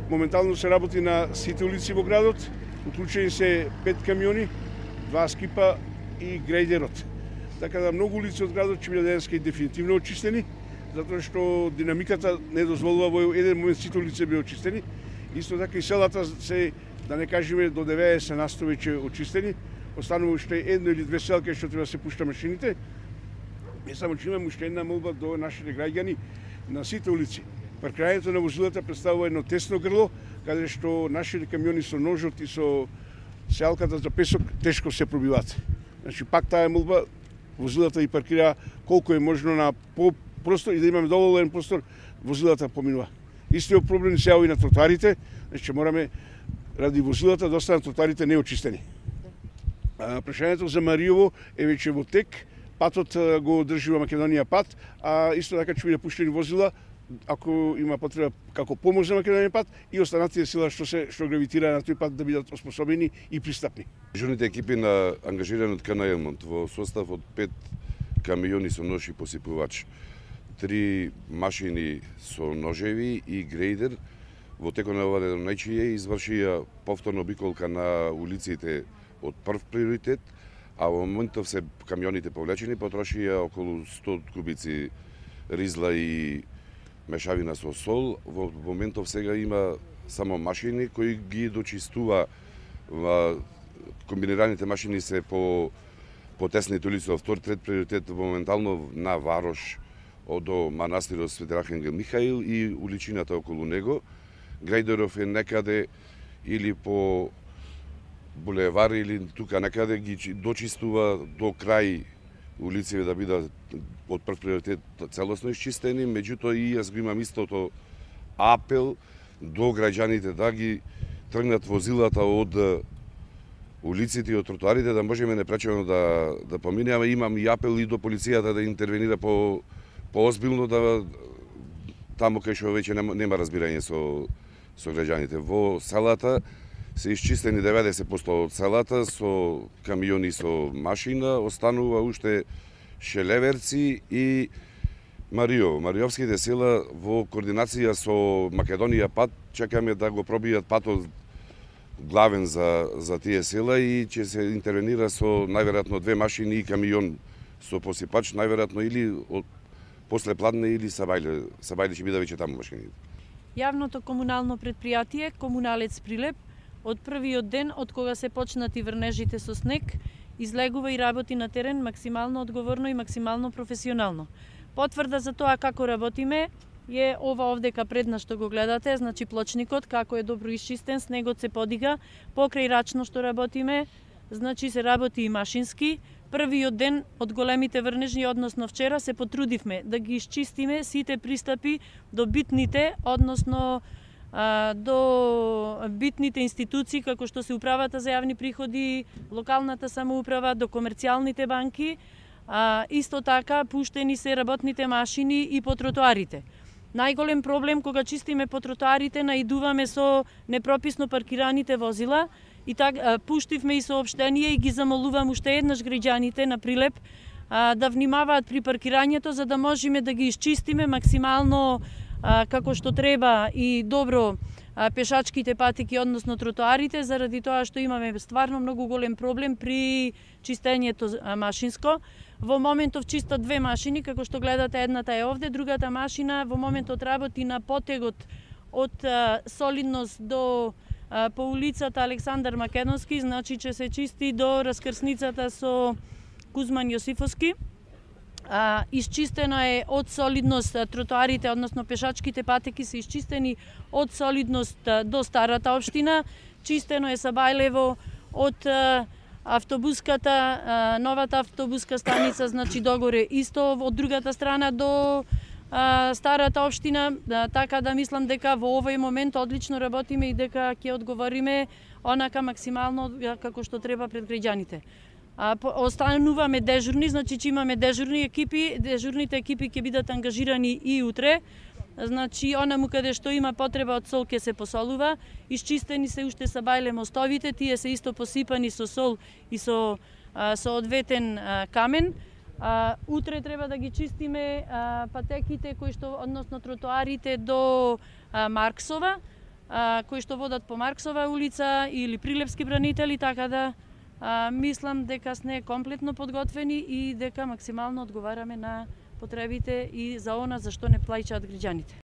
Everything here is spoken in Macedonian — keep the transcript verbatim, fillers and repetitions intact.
Моментално се работи на сите улици во градот, уклучени се пет камиони, два скипа и грейдерот. Така да многу улици од градот ќе бидат денеска и дефинитивно очистени, затоа што динамиката не дозволува во еден момент сите улици да бидат очистени. Исто така и селата се, да не кажеме, до деветдесет на сто веќе очистени. Останува уште едно или две селки што треба да се пушта машините. И само че имам уште една молба до нашите граѓани на сите улици. Паркирањето на возилата представува едно тесно грло, каде што нашите камиони со ножот и со сеалката за песок тешко се пробиваат. Значи пак таа молба, возилата и паркира колку е можно на по простор и да имаме доволен простор, возилата поминува. Истиот проблем се јави на тротоарите, значи мораме ради возилата да останат тротоарите неочистени. Прашањето за Маријово е веќе во тек, патот го држи во Македонија пат, а исто така ќе биде пуштени возила ако има потреба како помош за Македонија пат и останатите сила што се што гравитира на тој пат да бидат оспособени и пристапни. Дежурните екипи на ангажирани од КН Елмонт во состав од пет камиони со нож и посипувач, три машини со ножеви и грейдер во текот на ова деноноќие извршија повторно обиколка на улиците од прв приоритет, а во моментов се камионите повлечени потрошија околу сто кубици ризла и мешавина со сол. Во моментов сега има само машини кои ги дочистува. Комбинираните машини се по потесните улици во втор, трет приоритет моментално на Варош до манастирот Свети Архангел Михаил и уличината околу него. Грајдеров е некаде или по булевар или тука некаде ги дочистува до крај улиците да бидат од прв приоритет целосно исчистени, меѓутоа и јас го имам истото апел до граѓаните да ги тргнат возилата од улиците и од тротоарите, да можеме непречено да да поминеме. Имам и апел и до полицијата да интервенира по поозбилно, да таму кај што веќе нема, нема разбирање со со граѓаните. Во селата се исчистени деветдесет проценти од селата со камиони со машина, останува уште Шелеверци и Маријово. Маријовските села во координација со Македонија пат чекаме да го пробијат патот главен за за тие села и ќе се интервенира со најверојатно две машини и камион со посипач, најверојатно или од после Пладне или Сабајле. Сабајле ќе биде веќе таму машините. Јавното комунално предпријатие Комуналец Прилеп од првиот ден од кога се почнати врнежите со снег излегува и работи на терен максимално одговорно и максимално професионално. Потврда за тоа како работиме е ова овдека пред нас што го гледате, значи плочникот како е добро исчистен, снегот се подига, покрај рачно што работиме, значи се работи и машински. Првиот ден од големите врнежи, односно вчера, се потрудивме да ги исчистиме сите пристапи до битните, односно до битните институции, како што се управата за јавни приходи, локалната самоуправа, до комерцијалните банки. А, исто така пуштени се работните машини и по тротоарите. Најголем проблем кога чистиме по тротоарите, наидуваме со непрописно паркираните возила и така пуштивме и соопштение и ги замолувам уште еднаш граѓаните на Прилеп а, да внимаваат при паркирањето за да можеме да ги исчистиме максимално а, како што треба и добро а, пешачките патеки, односно тротоарите, заради тоа што имаме стварно многу голем проблем при чистењето а, машинско. Во моментов чистат две машини, како што гледате, едната е овде, другата машина во моментот работи на потегот од а, Солидност до а, по улицата Александар Македонски, значи че се чисти до раскрсницата со Кузман Јосифовски. А, исчистено е од Солидност тротоарите, односно пешачките патеки се исчистени од Солидност до Старата општина, чистено е Сабајлево од а, автобуската, новата автобуска станица, значи догоре исто, од другата страна до а, Старата општина, да, така да мислам дека во овој момент одлично работиме и дека ќе одговориме онака максимално како што треба пред граѓаните. А, остануваме дежурни, значи че имаме дежурни екипи, дежурните екипи ќе бидат ангажирани и утре. Значи, онаму каде што има потреба од сол ќе се посолува, исчистени се уште Сабајле мостовите, тие се исто посипани со сол и со а, соодветен а, камен. А, утре треба да ги чистиме а, патеките кои што, односно тротоарите до а, Марксова. а, кои што водат по Марксова улица или Прилепски бранители, така да а, мислам дека сме комплетно подготвени и дека максимално одговараме на потребите и за она за што не плаќаат граѓаните.